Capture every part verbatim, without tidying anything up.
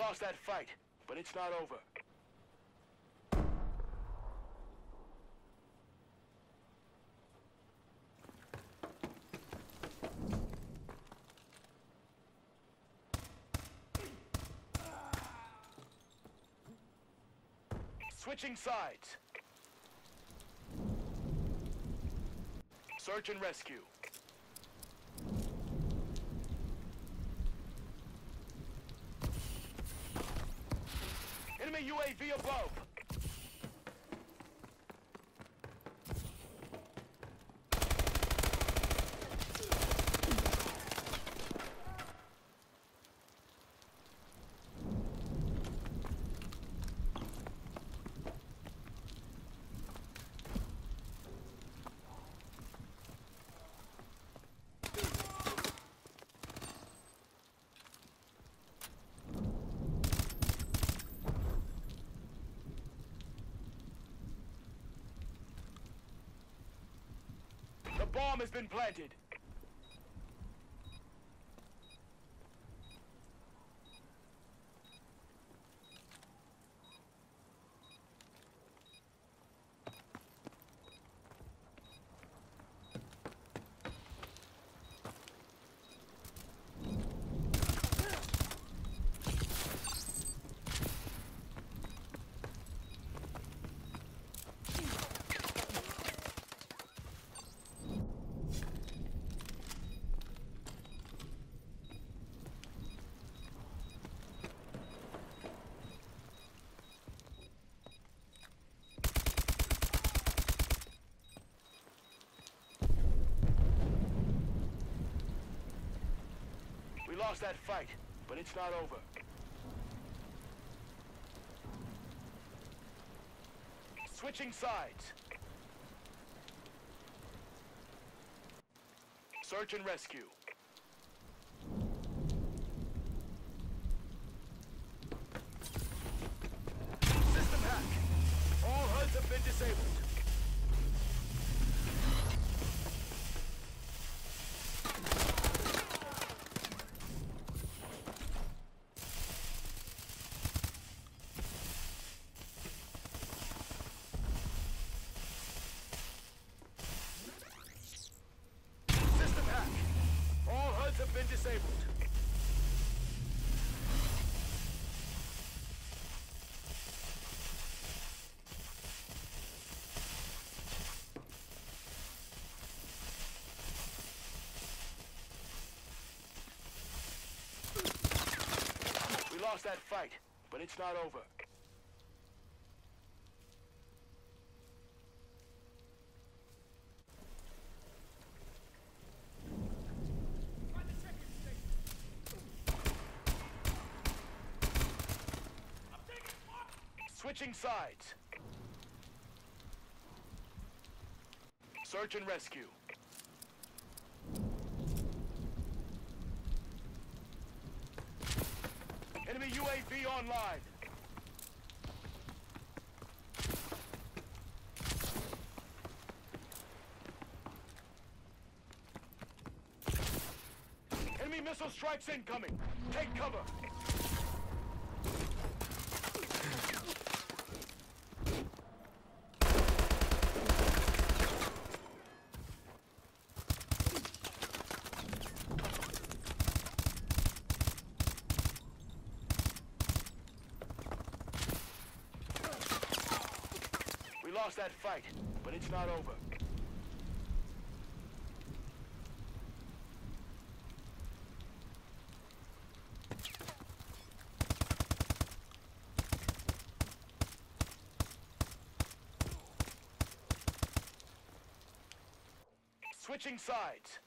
lost that fight, but it's not over. Switching sides. Search and rescue. Enemy U A V above. The bomb has been planted. We lost that fight, but it's not over. Switching sides. Search and rescue. System hack. All H U Ds have been disabled. Have been disabled. We lost that fight, but it's not over. Switching sides. Search and rescue. Enemy U A V online. Enemy missile strikes incoming. Take cover. We lost that fight, but it's not over. Switching sides.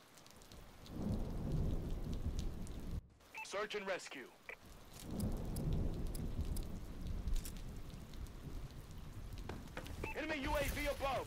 Search and rescue. Enemy U A V above.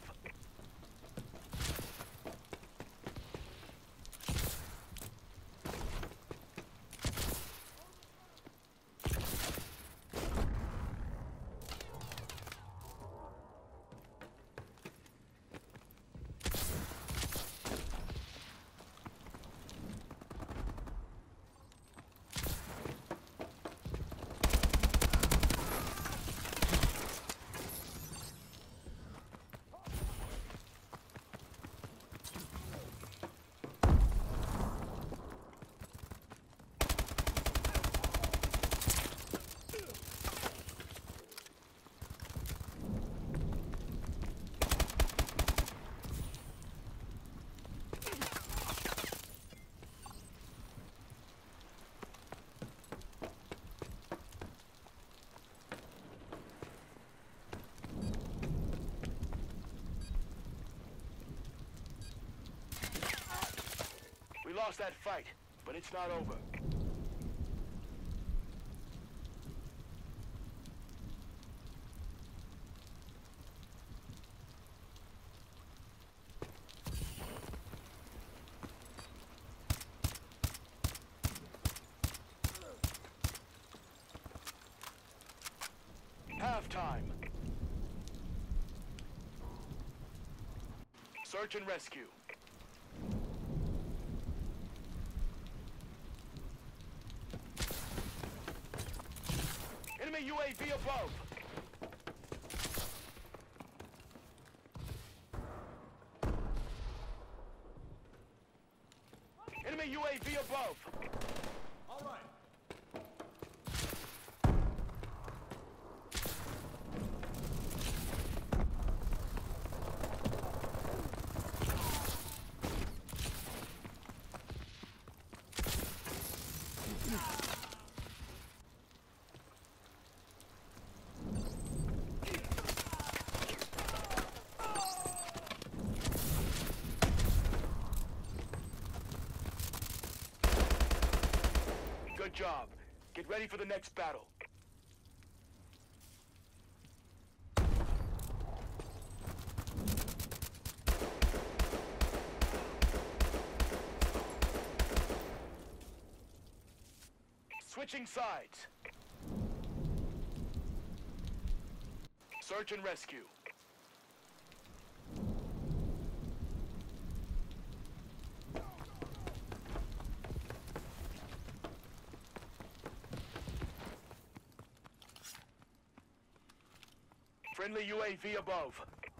lost that fight, but it's not over. Halftime. Search and rescue. Enemy U A V above. Enemy U A V above. All right. Good job. Get ready for the next battle. Switching sides. Search and rescue. Friendly U A V above.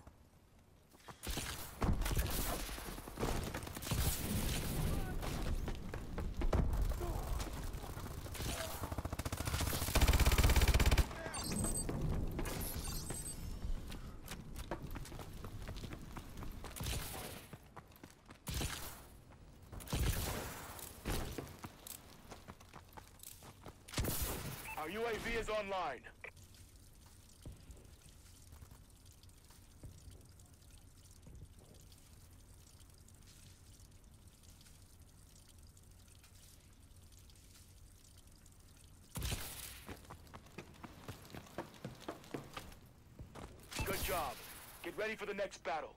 Our U A V is online. Good job. Get ready for the next battle.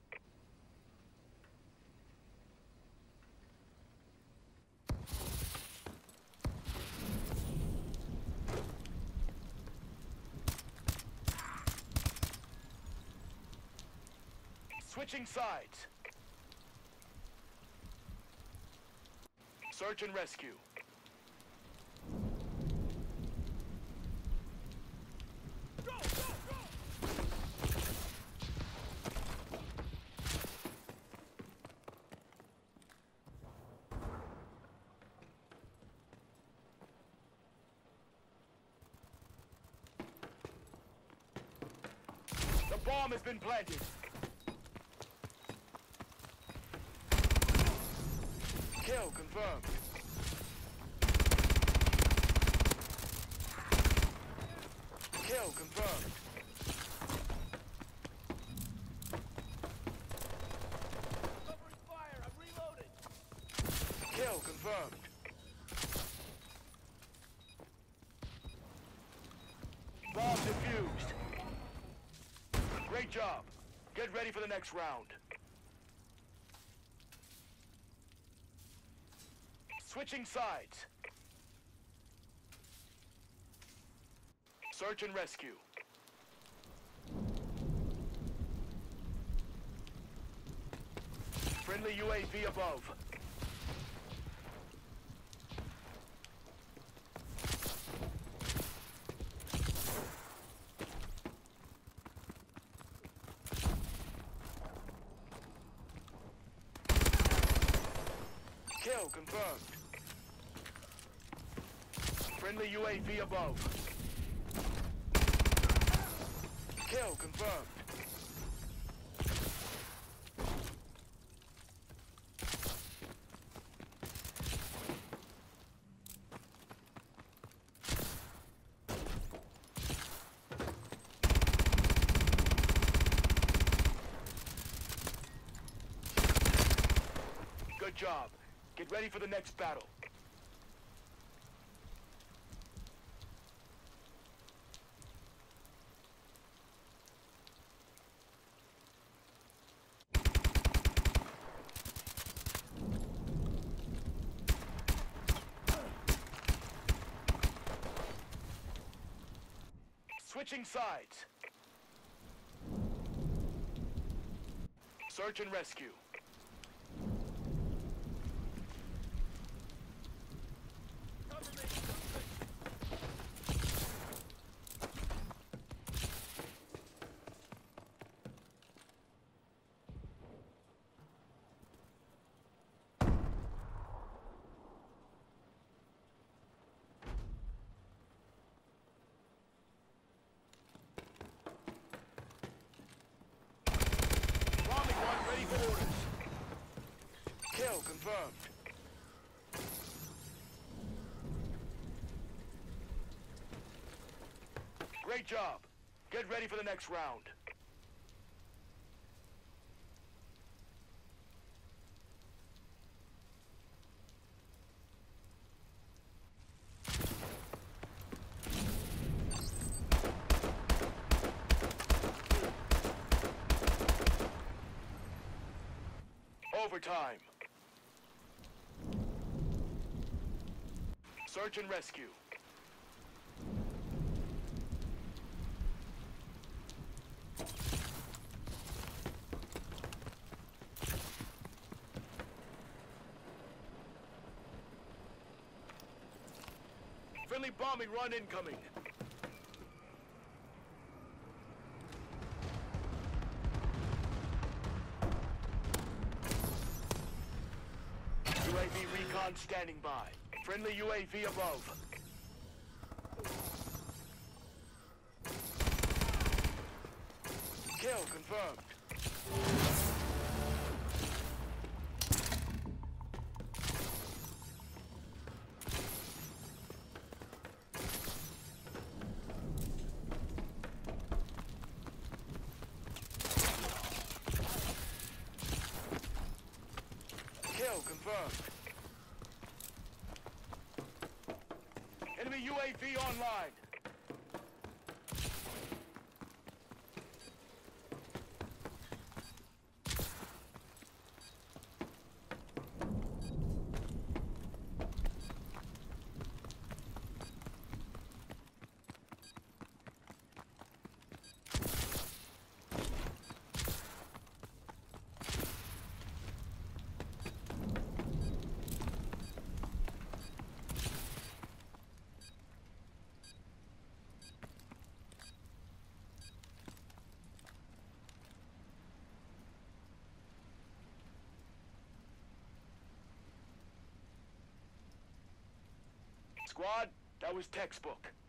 Switching sides. Search and rescue. Go, go, go! The bomb has been planted. Kill confirmed. Kill confirmed. Covering fire, I'm reloading. Kill confirmed. Bomb defused. Great job. Get ready for the next round. Switching sides. Search and rescue. Friendly U A V above. Kill confirmed. Friendly U A V above. Kill confirmed. Good job. Get ready for the next battle. Switching sides. Search and rescue. Cover me. Moving. Bombing one ready for orders. Kill confirmed. Great job. Get ready for the next round. Overtime. Search and rescue. Friendly bombing run incoming. U A V recon standing by. Friendly U A V above. Kill confirmed. Kill confirmed. Enemy U A V online. Squad, that was textbook.